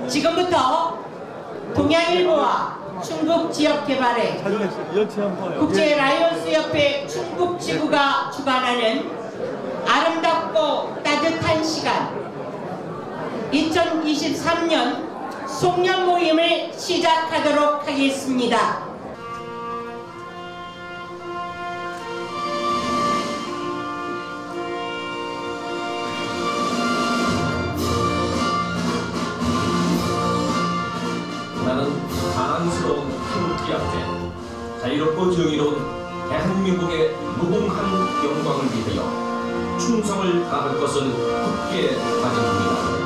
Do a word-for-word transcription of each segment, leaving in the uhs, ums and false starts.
지금부터 동양일보와 충북지역개발회 국제라이온스협회 충북지구가 주관하는 아름답고 따뜻한 시간 이천이십삼 년 송년 모임을 시작하도록 하겠습니다. 나는 자랑스러운 한국기업체 자유롭고 정의로운 대한민국의 무궁한 영광을 위하여 충성을 다할 것을 굳게 다짐합니다.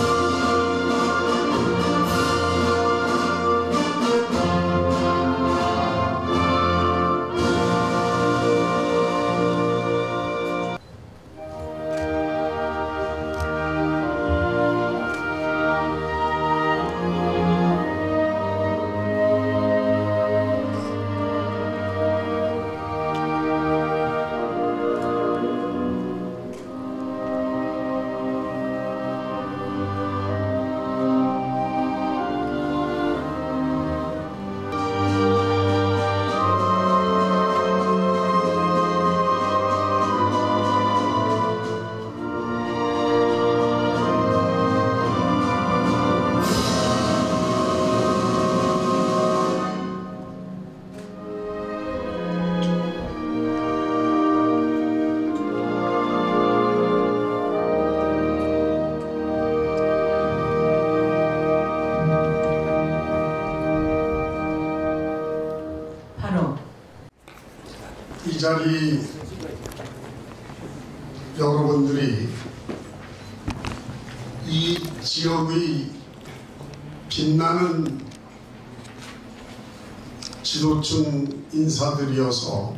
이 자리 여러분들이 이 지역의 빛나는 지도층 인사들이어서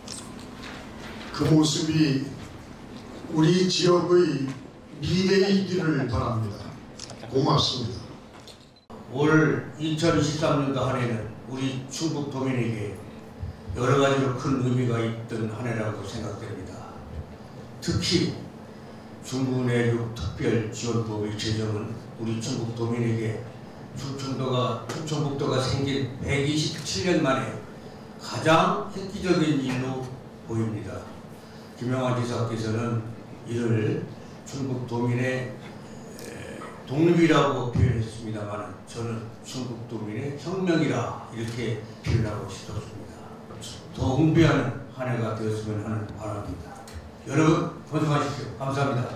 그 모습이 우리 지역의 미래이기를 바랍니다. 고맙습니다. 올 이천이십삼 년도 한 해는 우리 충북도민에게 여러 가지로 큰 의미가 있던 한 해라고 생각됩니다. 특히 중부내륙 특별지원법의 제정은 우리 충북도민에게 충청도가, 충청북도가 생긴 백이십칠 년 만에 가장 획기적인 일로 보입니다. 김영환 지사께서는 이를 충북도민의 독립이라고 표현했습니다만 저는 충북도민의 혁명이라 이렇게 표현하고 싶습니다. 더 응비하는 한 해가 되었으면 하는 바람입니다. 여러분 건강하십시오. 감사합니다.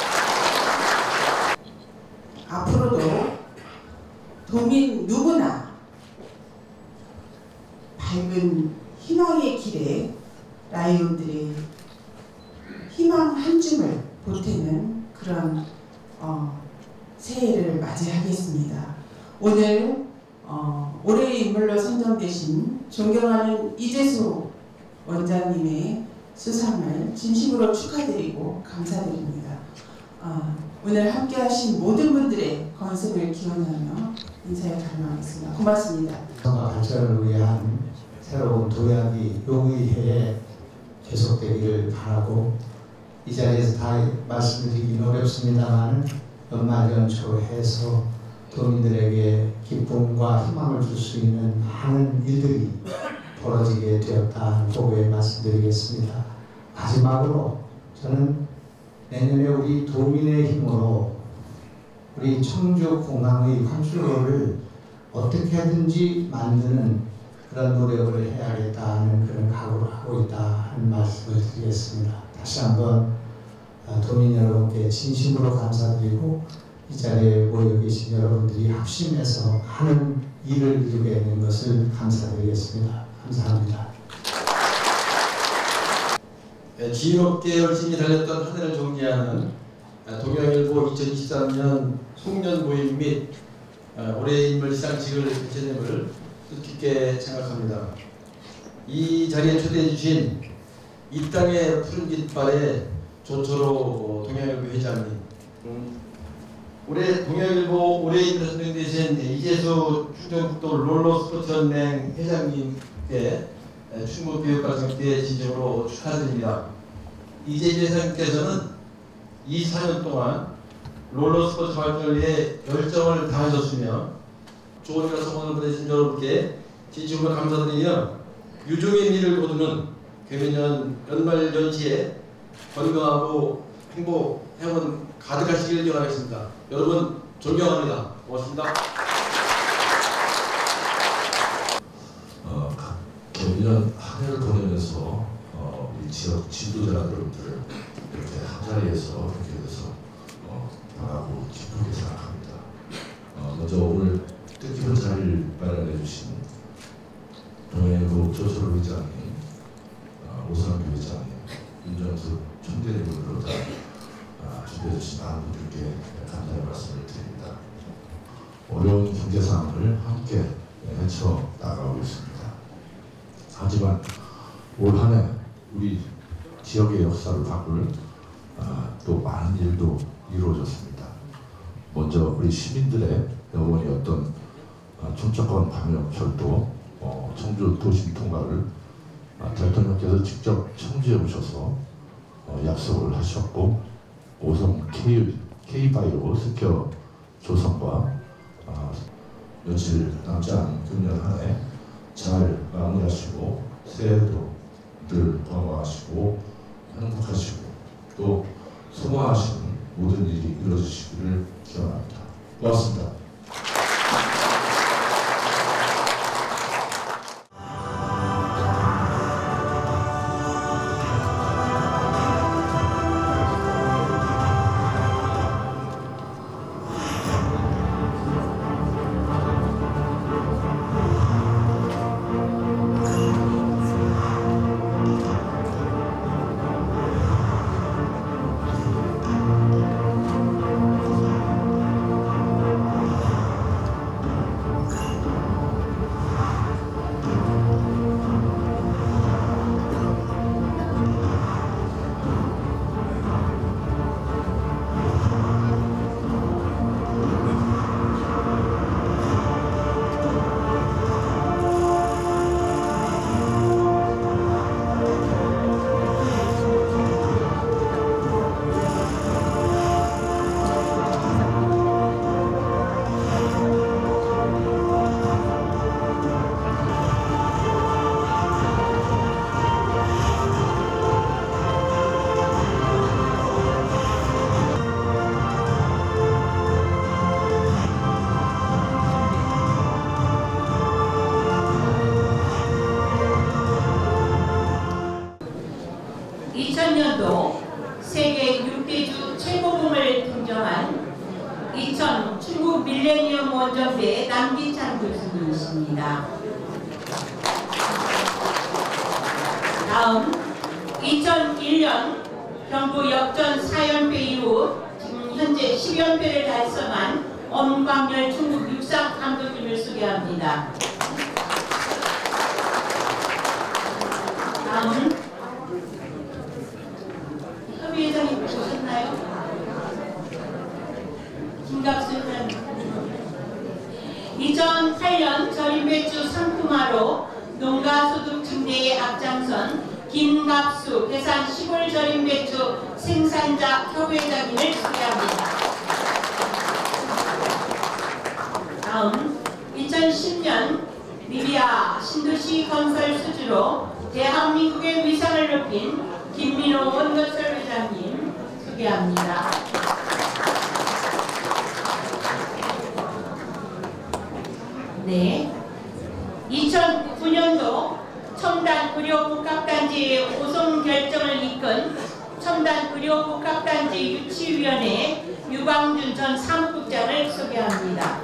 앞으로도 도민 누구나 밝은 희망의 길에 라이온들의 희망 한 줌을 보태는 그런 어, 새해를 맞이하겠습니다. 오늘 어, 올해의 인물로 선정되신 존경하는 이재수 원장님의 수상을 진심으로 축하드리고 감사드립니다. 어, 오늘 함께하신 모든 분들의 건승을 기원하며 인사에 감사하겠습니다. 고맙습니다. 발전을 위한 새로운 도약이 용의회에 계속되기를 바라고 이 자리에서 다 말씀드리기는 어렵습니다만 연말연초해서 도민들에게 기쁨과 희망을 줄 수 있는 많은 일들이 벌어지게 되었다는 보고에 말씀드리겠습니다. 마지막으로 저는 내년에 우리 도민의 힘으로 우리 청주공항의 환출로를 어떻게든지 만드는 그런 노력을 해야겠다는 그런 각오를 하고 있다 하는 말씀을 드리겠습니다. 다시 한번 도민 여러분께 진심으로 감사드리고 이 자리에 모여 계신 여러분들이 합심해서 하는 일을 이루게 된 것을 감사드리겠습니다. 감사합니다. 지혜롭게 열심히 달렸던 한 해를 정리하는 동양일보 이천이십삼 년 송년 모임 및 올해의 인물 시상식을 개최됨을 뜻깊게 생각합니다. 이 자리에 초대해 주신 이 땅의 푸른 깃발의 조초로 동양일보 회장님, 음, 올해 동양일보 올해인 선정되신 이재수 충청북도 롤러스포츠연맹 회장님께 충북교육과정대 진심으로 축하드립니다. 이재수 회장님께서는 이십사 년 동안 롤러스포츠 발전을 위해 열정을 다하셨으며 좋은 여성을 보내신 여러분께 진심으로 감사드리며 유종의 미를 거두는 개묘년 연말연시에 건강하고 행복, 행운 가득하시길 기원하겠습니다. 여러분 존경합니다. 고맙습니다. 어, 개묘년 한 해를 보내면서 어, 우리 지역 지도자 여러분들 이렇게 한 자리에서 이렇게 돼서 어, 바라고 기쁘게 생각합니다. 어, 먼저 오늘 뜻깊은 자리를 마련해 주신 동해부 조철 의장님, 어, 오상규 의장님, 윤정수 총대리분으로 다 어, 준비해 주신 많은 분들께 감사의 말씀을 드립니다. 어려운 경제 상황을 함께 헤쳐 나가고 있습니다. 하지만 올 한 해 우리 지역의 역사를 바꿀 어, 또 많은 일도 이루어졌습니다. 먼저 우리 시민들의 영원이었던 어, 청첩권 방역 철도, 어, 청주 도심 통과를 어, 대통령께서 직접 청주에 오셔서 어, 약속을 하셨고 오성 K, K바이오 스퀘어 조성과 어, 며칠 남지 않은 금년 한 해 잘 마무리하시고 새해도 늘 건강하시고 행복하시고 또 소망하시는 모든 일이 이루어지시기를 기원합니다. 고맙습니다. 이천 년도 세계 육 대주 최고봉을 등정한 이천 중국 밀레니엄 원정대 남기찬 교수님이십니다. 다음 이천일 년 경부 역전 사 연패 이후 지금 현재 십 연패를 달성한 엄광열 중국 육상 감독님을 소개합니다. 다음 협의회장님 오셨나요? 김갑수 회장님. 이천팔 년 절임배추 상품화로 농가소득 증대에 앞장선 김갑수 대산 시골 절임배추 생산자 협의회장님을 소개합니다. 다음 이천십 년 리비아 신도시 건설 수주로 대한민국의 위상을 높인 김민호 원건설 회장님 소개합니다. 네, 이천구 년도 첨단 의료복합단지의 오송 결정을 이끈 첨단 의료복합단지 유치위원회 유광준 전 사무국장을 소개합니다.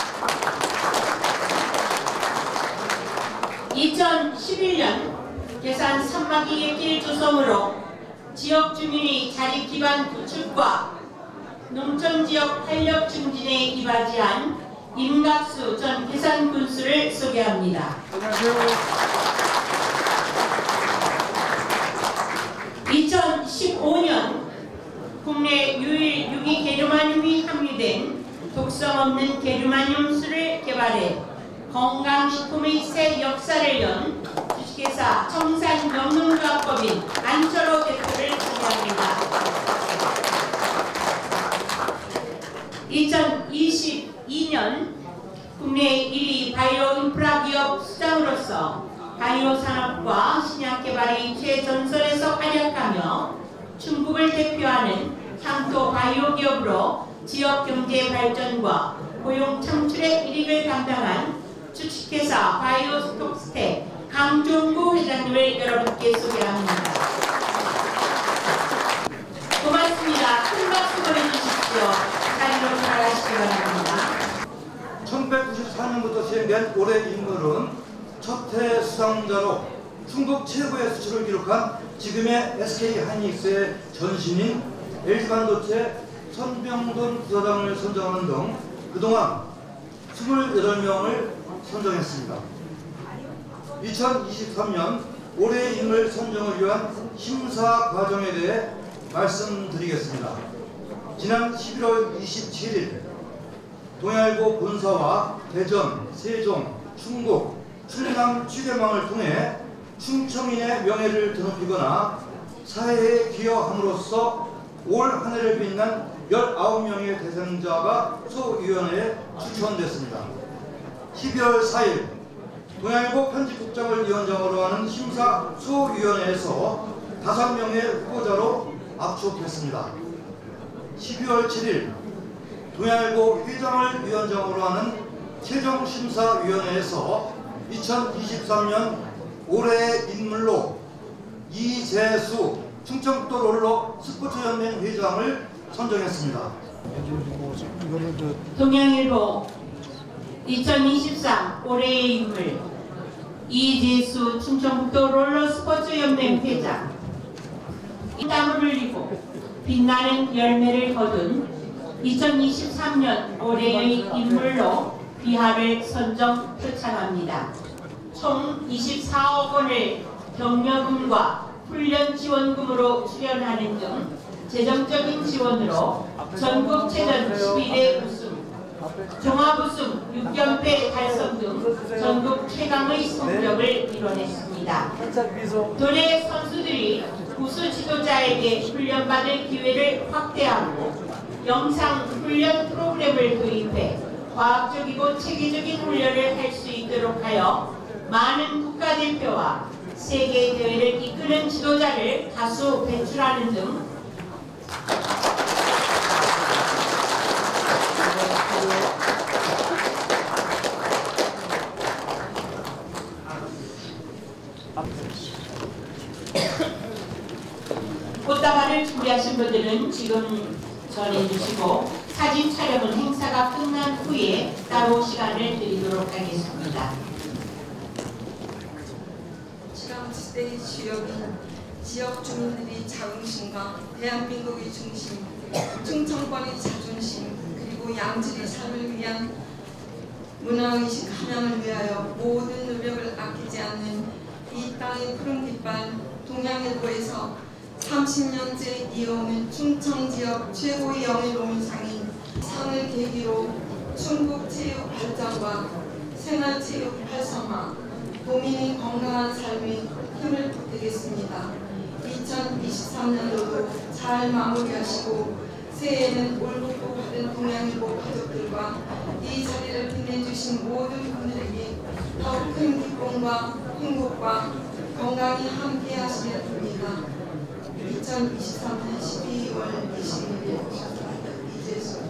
이천십일 년 계산 산막이의 길 조성으로 지역 주민의 자립 기반 구축과 농촌지역 활력 증진에 이바지한 임갑수 전 계산 군수를 소개합니다. 안녕하세요. 이천십오 년 국내 유일 유기 게르마늄이 함유된 독성 없는 게르마늄수를 개발해 건강식품의 새 역사를 연 주식회사 청산영농조합법인 안철호 대표를 소개합니다. 이천이십이 년 국내 일 위 바이오 인프라 기업 수장으로서 바이오 산업과 신약 개발의 최전선에서 활약하며 충북을 대표하는 향토 바이오 기업으로 지역 경제 발전과 고용 창출의 일익을 감당한 주식회사 바이오스톡스텍 강종구 회장님을 여러분께 소개합니다. 고맙습니다. 큰 박수 보내주십시오. 자리로 돌아가시기 바랍니다. 천구백구십사 년부터 시행된 올해 인물은 첫해 수상자로 중국 최고의 수출을 기록한 지금의 에스케이하이닉스의 전신인 엘지반도체 선병돈 부사장을 선정하는 등 그동안 이십팔 명을 선정했습니다. 이천이십삼 년 올해의 인물 선정을 위한 심사 과정에 대해 말씀드리겠습니다. 지난 십일월 이십칠일 동해일보 본사와 대전, 세종, 충북, 충남 취재망을 통해 충청인의 명예를 드높이거나 사회에 기여함으로써 올 한 해를 빛난 열아홉 명의 대상자가 소위원회에 추천됐습니다. 십이월 사일 동해일보 편집국장을 위원장으로 하는 심사 소위원회에서 다섯 명의 후보자로 압축했습니다. 십이월 칠일 동해일보 회장을 위원장으로 하는 최종심사위원회에서 이천이십삼 년 올해의 인물로 이재수 충청북도 롤러 스포츠연맹 회장을 선정했습니다. 동양일보 이천이십삼 올해의 인물 이재수 충청북도 롤러스포츠연맹 회장. 땀을 흘리고 빛나는 열매를 거둔 이천이십삼 년 올해의 인물로 비하를 선정 표창합니다. 총 이십사억 원을 격려금과 훈련 지원금으로 출연하는 등 재정적인 지원으로 전국체전 십일 회 우승, 종합우승 육 연패 달성 등 전국 최강의 성적을 이뤄냈습니다. 도내 선수들이 우수 지도자에게 훈련받을 기회를 확대하고 영상 훈련 프로그램을 도입해 과학적이고 체계적인 훈련을 할 수 있도록 하여 많은 국가대표와 세계 대회를 이끄는 지도자를 다수 배출하는 등 꽃다발을 준비하신 분들은 지금 전해주시고 사진 촬영은 행사가 끝난 후에 따로 시간을 드리도록 하겠습니다. 지방지대의 주역인 지역 주민들의 자긍심과 대한민국의 중심, 충청권의 자존심, 그리고 양질의 삶을 위한 문화의식 함양을 위하여 모든 노력을 아끼지 않는 이 땅의 푸른 깃발 동양일보에서 삼십 년째 이어오는 충청지역 최고의 영예로운 상인 상을 계기로 충북체육 발전과 생활체육 활성화, 도민의 건강한 삶에 힘을 보태겠습니다. 이천이십삼 년도도 잘 마무리하시고 새해에는 올복도 받은 동양일보 가족들과 이 자리를 빛내주신 모든 분들에게 더 큰 기쁨과 행복과 건강이 함께 하시길 빕니다. 이천이십삼 년 십이월 이십일 일 이재수.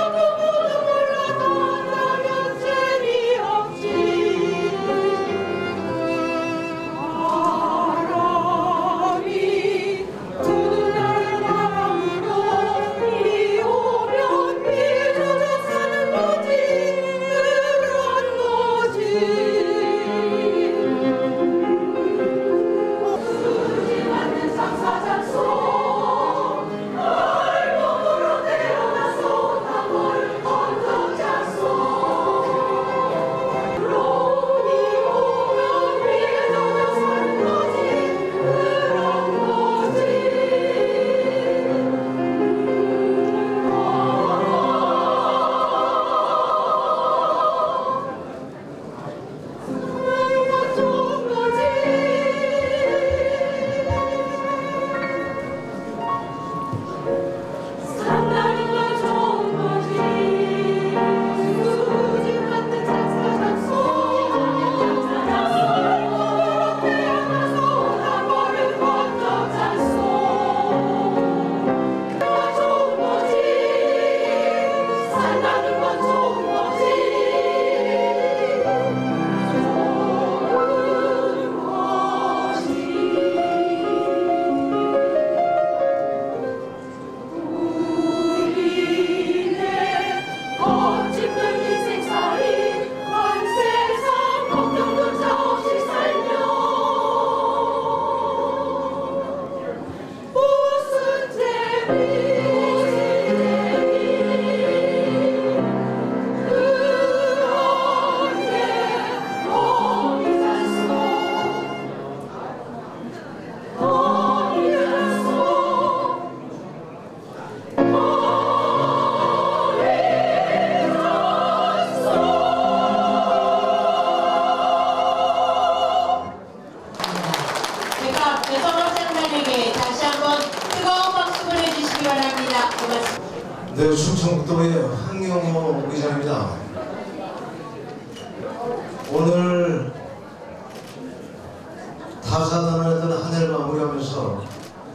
재미없지 수상자 배성호 장관에게 다시 한번 뜨거운 박수 보내주시기 바랍니다. 고맙습니다. 네, 충청북도의 한경호 의장입니다. 오늘 다사다난했던 한 해를 마무리하면서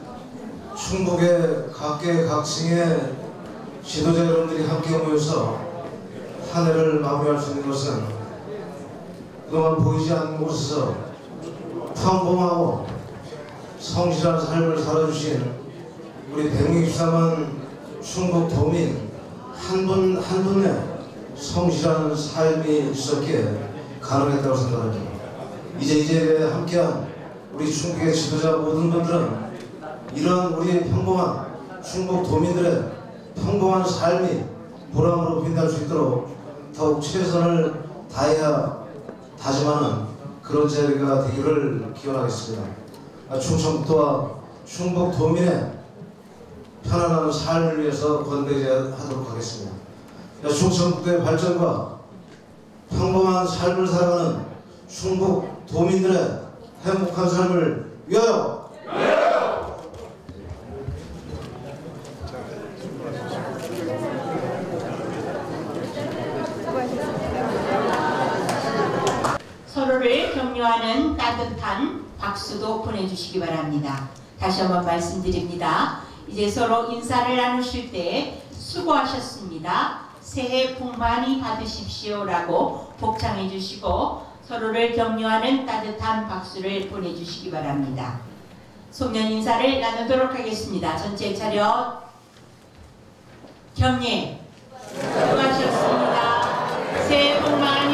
충북의 각계각층의 지도자 여러분들이 함께 모여서 한 해를 마무리할 수 있는 것은 그동안 보이지 않는 곳에서 평범하고 성실한 삶을 살아주신 우리 백육십삼만 충북 도민 한 분 한 분의 성실한 삶이 있었기에 가능했다고 생각합니다. 이제 이제 함께한 우리 충북의 지도자 모든 분들은 이런 우리 평범한 충북 도민들의 평범한 삶이 보람으로 빛날 수 있도록 더욱 최선을 다해야 다짐하는 그런 자리가 되기를 기원하겠습니다. 충청북도와 충북 도민의 편안한 삶을 위해서 건배하도록 하겠습니다. 충청북도의 발전과 평범한 삶을 살아가는 충북 도민들의 행복한 삶을 위하여! 위하여! 서로를 격려하는 따뜻한 박수도 보내주시기 바랍니다. 다시 한번 말씀드립니다. 이제 서로 인사를 나누실 때 수고하셨습니다. 새해 복 많이 받으십시오라고 복창해 주시고 서로를 격려하는 따뜻한 박수를 보내주시기 바랍니다. 송년 인사를 나누도록 하겠습니다. 전체 차렷 경례 수고하셨습니다. 새해 복 많이